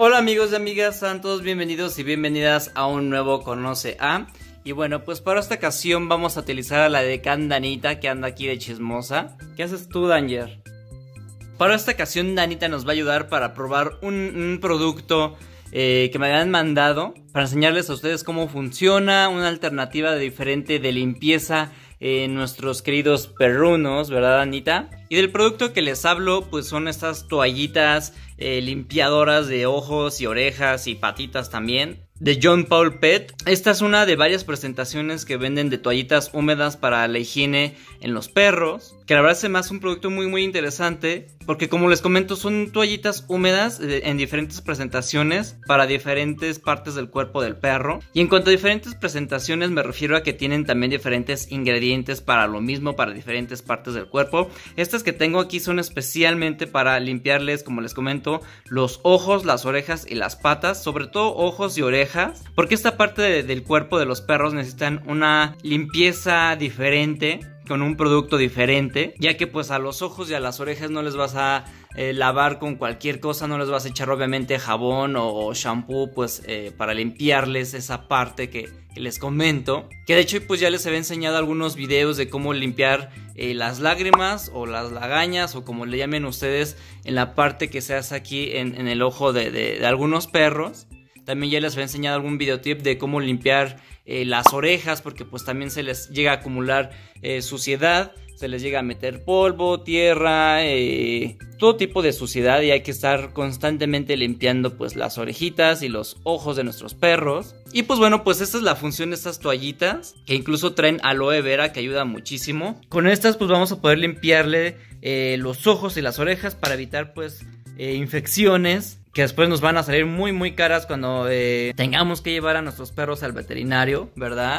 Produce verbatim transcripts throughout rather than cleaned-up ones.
Hola amigos y amigas, sean todos bienvenidos y bienvenidas a un nuevo Conoce A. Y bueno, pues para esta ocasión vamos a utilizar a la decán Danita, que anda aquí de chismosa. ¿Qué haces tú, Danger? Para esta ocasión Danita nos va a ayudar para probar un, un producto eh, que me habían mandado, para enseñarles a ustedes cómo funciona, una alternativa diferente de limpieza en eh, nuestros queridos perrunos, ¿verdad, Danita? Y del producto que les hablo, pues son estas toallitas eh, limpiadoras de ojos y orejas y patitas también, de John Paul Pet. Esta es una de varias presentaciones que venden de toallitas húmedas para la higiene en los perros, que la verdad se me hace un producto muy muy interesante, porque como les comento son toallitas húmedas en diferentes presentaciones para diferentes partes del cuerpo del perro. Y en cuanto a diferentes presentaciones me refiero a que tienen también diferentes ingredientes para lo mismo, para diferentes partes del cuerpo. Estas que tengo aquí son especialmente para limpiarles, como les comento, los ojos, las orejas y las patas, sobre todo ojos y orejas, porque esta parte de, del cuerpo de los perros necesitan una limpieza diferente, con un producto diferente, ya que pues a los ojos y a las orejas no les vas a eh, lavar con cualquier cosa, no les vas a echar obviamente jabón o, o shampoo pues eh, para limpiarles esa parte que, que les comento, que de hecho pues ya les había enseñado algunos videos de cómo limpiar eh, las lágrimas o las lagañas o como le llamen ustedes en la parte que se hace aquí en, en el ojo de, de, de algunos perros. También ya les había enseñado algún videotip de cómo limpiar eh, las orejas, porque pues también se les llega a acumular eh, suciedad, se les llega a meter polvo, tierra, eh, todo tipo de suciedad, y hay que estar constantemente limpiando pues las orejitas y los ojos de nuestros perros. Y pues bueno, pues esta es la función de estas toallitas, que incluso traen aloe vera, que ayuda muchísimo. Con estas pues vamos a poder limpiarle eh, los ojos y las orejas para evitar pues eh, infecciones que después nos van a salir muy muy caras cuando eh, tengamos que llevar a nuestros perros al veterinario, ¿verdad?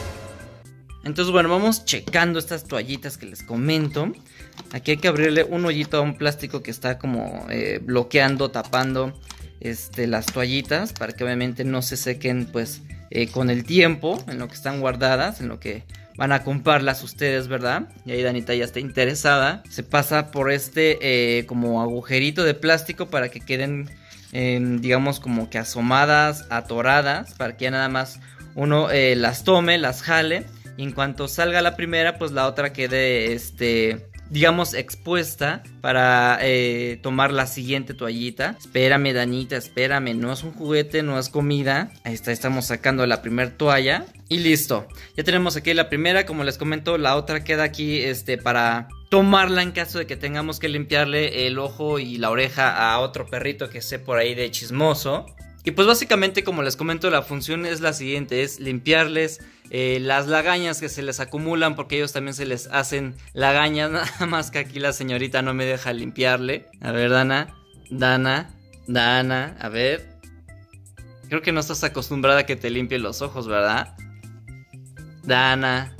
Entonces bueno, vamos checando estas toallitas que les comento. Aquí hay que abrirle un hoyito a un plástico que está como eh, bloqueando, tapando este, las toallitas, para que obviamente no se sequen pues eh, con el tiempo, en lo que están guardadas, en lo que van a comprarlas ustedes, ¿verdad? Y ahí Danita ya está interesada. Se pasa por este eh, como agujerito de plástico para que queden eh, digamos como que asomadas, atoradas, para que ya nada más uno eh, las tome, las jale, y en cuanto salga la primera pues la otra quede este digamos expuesta para eh, tomar la siguiente toallita. Espérame, Danita, espérame, no es un juguete, no es comida. Ahí está, estamos sacando la primera toalla y listo, ya tenemos aquí la primera. Como les comento, la otra queda aquí este para tomarla en caso de que tengamos que limpiarle el ojo y la oreja a otro perrito que esté por ahí de chismoso. Y pues básicamente, como les comento, la función es la siguiente, es limpiarles eh, las lagañas que se les acumulan, porque a ellos también se les hacen lagañas, nada más que aquí la señorita no me deja limpiarle. A ver, Dana, Dana, Dana, a ver. Creo que no estás acostumbrada a que te limpie los ojos, ¿verdad? Dana.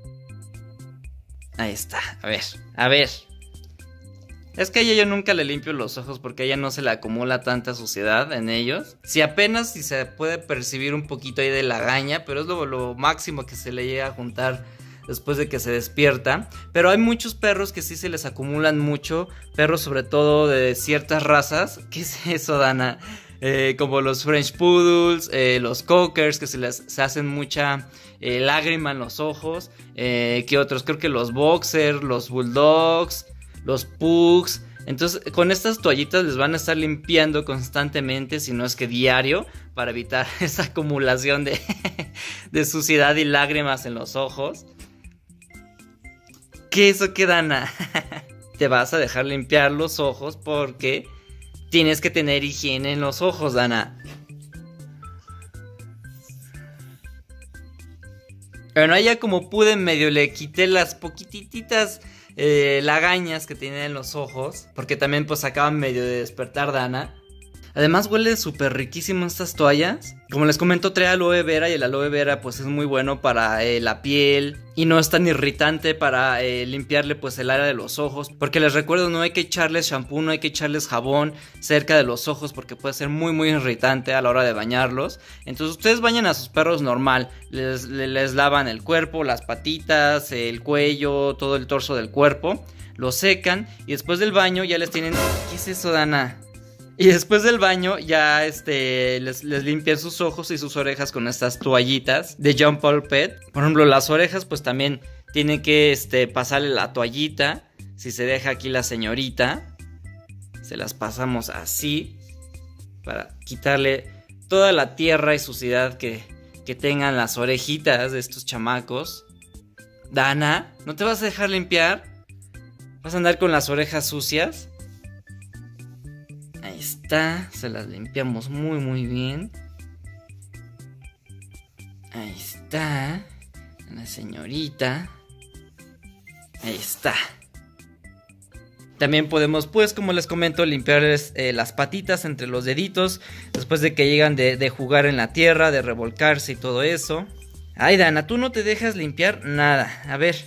Ahí está, a ver, a ver. Es que a ella yo nunca le limpio los ojos porque a ella no se le acumula tanta suciedad en ellos. Si apenas si se puede percibir un poquito ahí de lagaña, pero es lo, lo máximo que se le llega a juntar después de que se despierta. Pero hay muchos perros que sí se les acumulan mucho, perros sobre todo de ciertas razas. ¿Qué es eso, Dana? Eh, como los French Poodles, eh, los Cockers, que se les se hacen mucha eh, lágrima en los ojos. Eh, ¿Qué otros? Creo que los Boxers, los Bulldogs, los Pugs. Entonces con estas toallitas les van a estar limpiando constantemente, si no es que diario, para evitar esa acumulación de, de suciedad y lágrimas en los ojos. ¿Qué eso qué, Dana? Te vas a dejar limpiar los ojos porque tienes que tener higiene en los ojos, Dana. Bueno, ahí ya como pude medio le quité las poquititas eh, lagañas que tienen en los ojos, porque también pues acaban medio de despertar, Dana. Además huele súper riquísimo estas toallas. Como les comento, trae aloe vera, y el aloe vera pues es muy bueno para eh, la piel, y no es tan irritante para eh, limpiarle pues el área de los ojos. Porque les recuerdo, no hay que echarles shampoo, no hay que echarles jabón cerca de los ojos, porque puede ser muy muy irritante a la hora de bañarlos. Entonces ustedes bañan a sus perros normal, les, les, les lavan el cuerpo, las patitas, el cuello, todo el torso del cuerpo, lo secan, y después del baño ya les tienen... ¿Qué es eso, Dana? Y después del baño ya este les, les limpian sus ojos y sus orejas con estas toallitas de Jean Paul Pet. Por ejemplo, las orejas pues también tienen que este, pasarle la toallita. Si se deja aquí la señorita, se las pasamos así para quitarle toda la tierra y suciedad que, que tengan las orejitas de estos chamacos. Dana, ¿no te vas a dejar limpiar? ¿Vas a andar con las orejas sucias? Ahí está, se las limpiamos muy muy bien. Ahí está, la señorita. Ahí está. También podemos, pues, como les comento, limpiarles eh, las patitas entre los deditos después de que llegan de, de jugar en la tierra, de revolcarse y todo eso. Ay, Dana, tú no te dejas limpiar nada. A ver,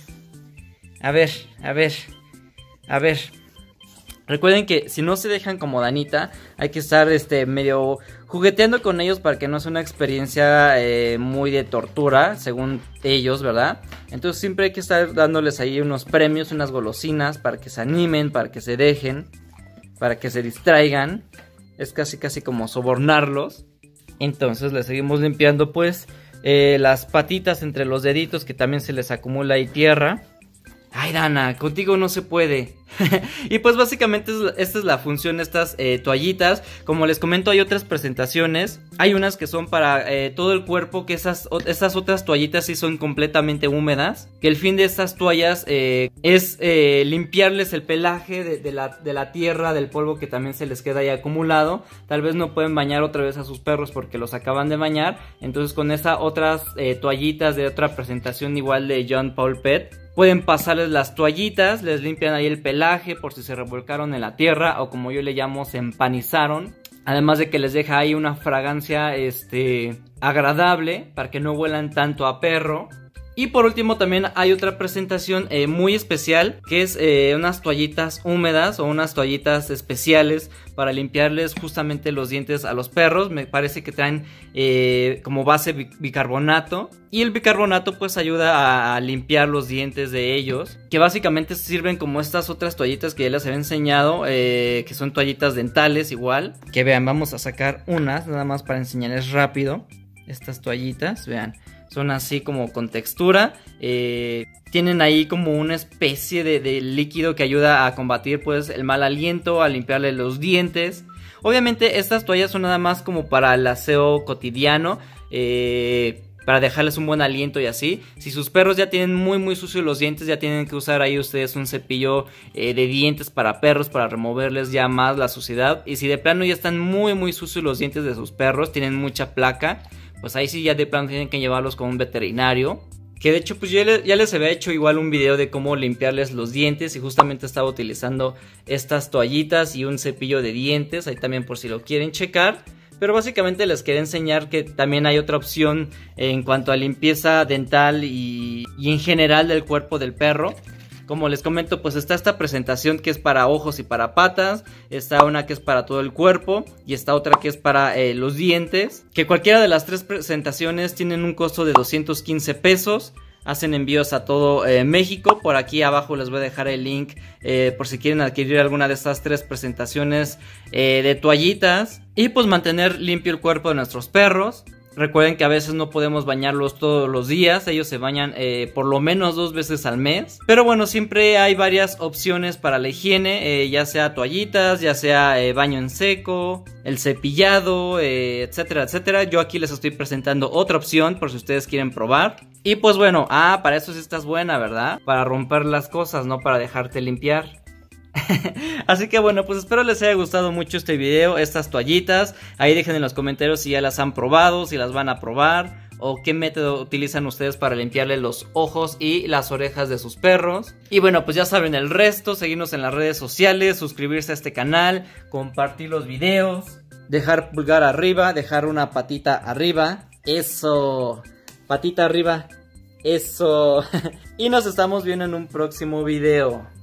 a ver, a ver, a ver. Recuerden que si no se dejan como Danita, hay que estar este medio jugueteando con ellos para que no sea una experiencia eh, muy de tortura, según ellos, ¿verdad? Entonces siempre hay que estar dándoles ahí unos premios, unas golosinas para que se animen, para que se dejen, para que se distraigan. Es casi casi como sobornarlos. Entonces les seguimos limpiando pues eh, las patitas entre los deditos, que también se les acumula ahí tierra. Ay, Dana, contigo no se puede. Y pues básicamente esta es la función de estas eh, toallitas. Como les comento, hay otras presentaciones. Hay unas que son para eh, todo el cuerpo, que esas, esas otras toallitas sí son completamente húmedas. Que el fin de estas toallas eh, es eh, limpiarles el pelaje de, de, la, de la tierra, del polvo que también se les queda ahí acumulado. Tal vez no pueden bañar otra vez a sus perros porque los acaban de bañar. Entonces con esas otras eh, toallitas de otra presentación igual de Jean Paul Pet, pueden pasarles las toallitas, les limpian ahí el pelaje por si se revolcaron en la tierra o como yo le llamo, se empanizaron. Además de que les deja ahí una fragancia este, agradable para que no huelan tanto a perro. Y por último también hay otra presentación eh, muy especial, que es eh, unas toallitas húmedas o unas toallitas especiales para limpiarles justamente los dientes a los perros. Me parece que traen eh, como base bicarbonato, y el bicarbonato pues ayuda a, a limpiar los dientes de ellos, que básicamente sirven como estas otras toallitas que ya les había enseñado, eh, que son toallitas dentales igual. Que vean, vamos a sacar unas nada más para enseñarles rápido estas toallitas, vean. Son así como con textura, eh, tienen ahí como una especie de, de líquido que ayuda a combatir pues el mal aliento, a limpiarle los dientes. Obviamente estas toallas son nada más como para el aseo cotidiano, eh, para dejarles un buen aliento y así. Si sus perros ya tienen muy muy sucios los dientes, ya tienen que usar ahí ustedes un cepillo eh, de dientes para perros, para removerles ya más la suciedad. Y si de plano ya están muy muy sucios los dientes de sus perros, tienen mucha placa, pues ahí sí ya de plano tienen que llevarlos con un veterinario. Que de hecho pues ya, le, ya les había hecho igual un video de cómo limpiarles los dientes, y justamente estaba utilizando estas toallitas y un cepillo de dientes, ahí también por si lo quieren checar. Pero básicamente les quería enseñar que también hay otra opción en cuanto a limpieza dental y, y en general del cuerpo del perro. Como les comento, pues está esta presentación que es para ojos y para patas, está una que es para todo el cuerpo y está otra que es para eh, los dientes, que cualquiera de las tres presentaciones tienen un costo de doscientos quince pesos. Hacen envíos a todo eh, México. Por aquí abajo les voy a dejar el link eh, por si quieren adquirir alguna de estas tres presentaciones eh, de toallitas. Y pues mantener limpio el cuerpo de nuestros perros. Recuerden que a veces no podemos bañarlos todos los días, ellos se bañan eh, por lo menos dos veces al mes. Pero bueno, siempre hay varias opciones para la higiene, eh, ya sea toallitas, ya sea eh, baño en seco, el cepillado, eh, etcétera, etcétera. Yo aquí les estoy presentando otra opción por si ustedes quieren probar. Y pues bueno, ah, para eso sí estás buena, ¿verdad? Para romper las cosas, no para dejarte limpiar. Así que bueno, pues espero les haya gustado mucho este video, estas toallitas. Ahí dejen en los comentarios si ya las han probado, si las van a probar, o qué método utilizan ustedes para limpiarle los ojos y las orejas de sus perros. Y bueno, pues ya saben el resto, seguirnos en las redes sociales, suscribirse a este canal, compartir los videos, dejar pulgar arriba, dejar una patita arriba. Eso, patita arriba, eso. Y nos estamos viendo en un próximo video.